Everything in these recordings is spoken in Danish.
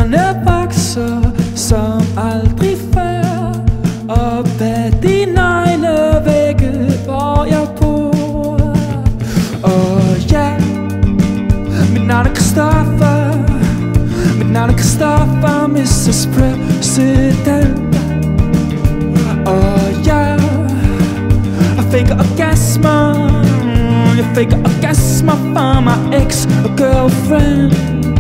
Træerne vokser som aldrig før op ad de neglevægge, hvor jeg bor. Og ja, mit navn er Christoffer. Mit navn er Christoffer, Mrs. President. Og ja, jeg fik orgasmer. Jeg fik orgasmer for my ex og girlfriend.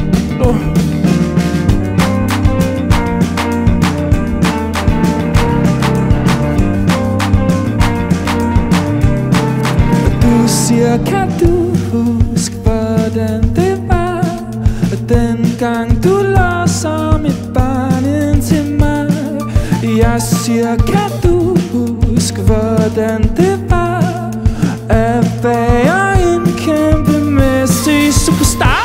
Du siger, kan du huske, hvordan det var, dengang du lå som et barn ind til mig? Jeg siger, kan du huske, hvordan det var at være en kæmpemæssig superstar?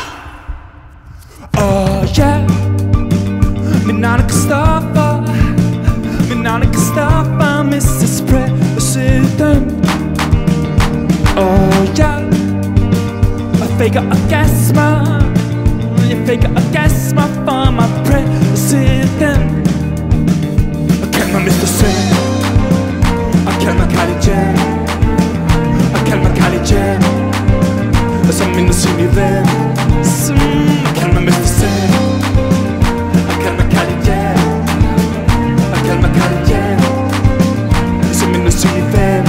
Og ja, mit navn er Christoffer. Mit navn er Christoffer, Mrs. President. Og ja, jeg fik orgasmer. Jeg fik orgasmer for my president. Og kald mig Mr. Sen, og kald mig Kylie Jen, og kald mig Kylie Jen, og som min usynlige ven. Kald mig Mr. Sen, og kald mig Kylie Jen, og kald mig Kylie Jen, som min usynlige ven.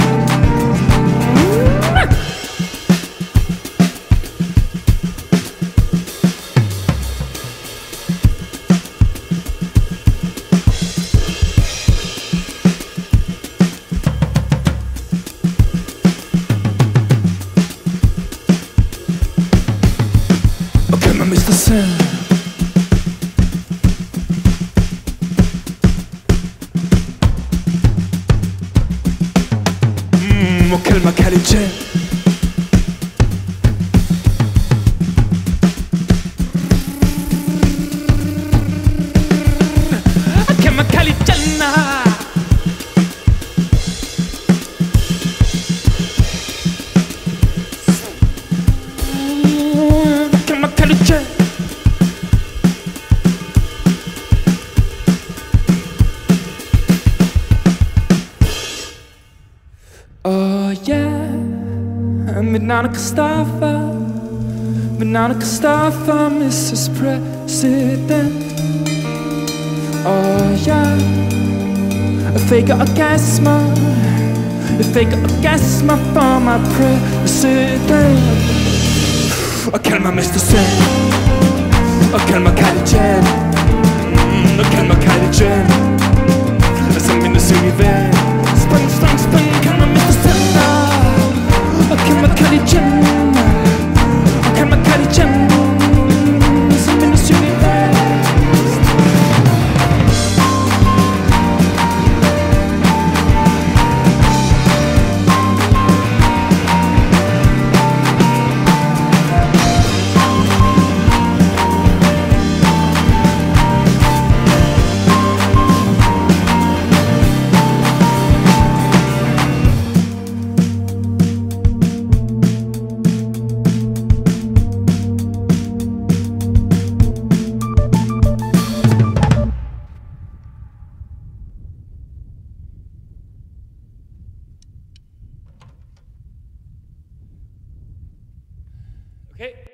Mr. Sen. Og kald mig Kylie Jen. Kald mig Kylie Jen. Kald mig Kylie Jen. Og ja, mit navn er Christoffer. Mit navn er Christoffer, Mrs. President. Og ja, jeg fik orgasmer. Jeg fik orgasmer for my president. Og kald mig Mr. Sen, og kald mig Kylie Jen, og kald mig Kylie Jen, og som min usynlige ven. Spring, spring, spring, kald mig Mr. Sen, og kald mig Kylie Jen, og kald mig Kylie Jen, som min usynlige ven. Okay.